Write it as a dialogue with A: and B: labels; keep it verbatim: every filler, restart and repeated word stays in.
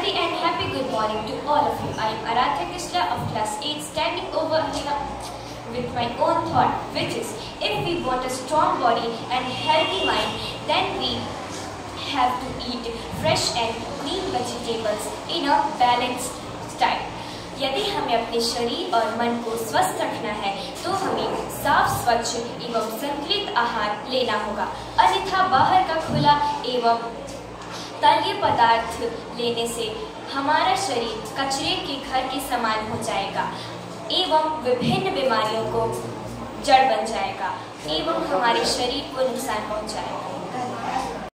A: very and happy good morning to all of you. I am Aradhya Krishna of class eight standing over here with my own thought, which is if we want a strong body and healthy mind, then we have to eat fresh and clean vegetables in a balanced style. यदि हमें अपने शरीर और मन को स्वस्थ रखना है तो हमें साफ स्वच्छ एवं संतुलित आहार लेना होगा, अन्यथा बाहर का खुला एवं तलीय पदार्थ लेने से हमारा शरीर कचरे के घर के समान हो जाएगा एवं विभिन्न बीमारियों को जड़ बन जाएगा एवं हमारे शरीर को नुकसान पहुंचाएगा।